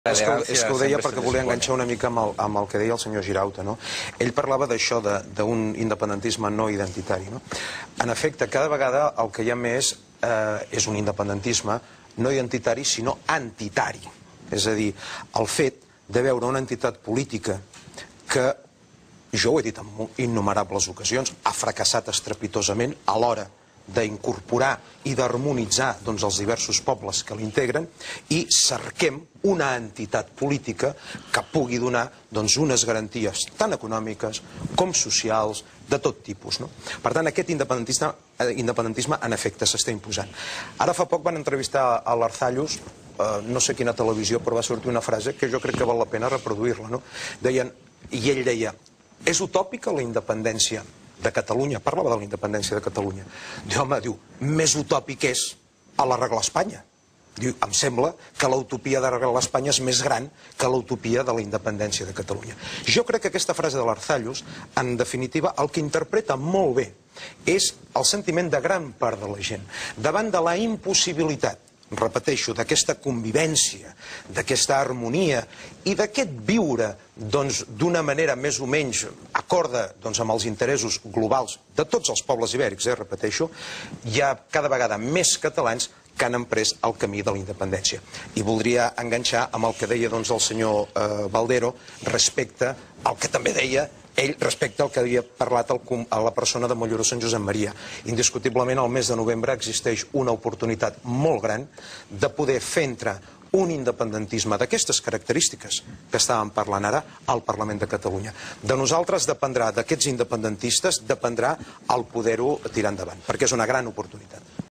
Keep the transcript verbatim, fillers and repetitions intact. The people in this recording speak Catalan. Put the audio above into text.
És que, és que ho deia perquè volia enganxar una mica amb el, amb el que deia el senyor Girauta, no? Ell parlava d'això, d'un independentisme no identitari, no? En efecte, cada vegada el que hi ha més eh, és un independentisme no identitari, sinó antitari. És a dir, el fet de veure una entitat política que, jo ho he dit en innumerables ocasions, ha fracassat estrepitosament a l'hora d'incorporar i d'harmonitzar doncs, els diversos pobles que l'integren, i cerquem una entitat política que pugui donar doncs, unes garanties tant econòmiques com socials, de tot tipus. No? Per tant, aquest independentisme, independentisme en efecte s'està imposant. Ara fa poc van entrevistar a l'Arzallus, eh, no sé quina televisió, però va sortir una frase que jo crec que val la pena reproduir-la. No? Deien, i ell deia, és utòpica la independència de Catalunya, parlava de la independència de Catalunya. Diu, home, diu, més utòpic és a l'arreglar Espanya. Diu, em sembla que l'utopia d'arreglar Espanya és més gran que l'utopia de la independència de Catalunya. Jo crec que aquesta frase de l'Arzallus, en definitiva, el que interpreta molt bé és el sentiment de gran part de la gent. Davant de la impossibilitat, repeteixo, d'aquesta convivència, d'aquesta harmonia i d'aquest viure d'una manera més o menys acorda amb els interessos globals de tots els pobles ibèrics, repeteixo, hi ha cada vegada més catalans que han emprès el camí de la independència. I voldria enganxar amb el que deia el senyor Baldero respecte al que també deia ell respecte al que havia parlat a la persona de Mollerussa Sant Josep Maria. Indiscutiblement, al mes de novembre existeix una oportunitat molt gran de poder fer entrar un independentisme d'aquestes característiques que estàvem parlant ara al Parlament de Catalunya. De nosaltres dependrà, d'aquests independentistes, dependrà el poder-ho tirar endavant, perquè és una gran oportunitat.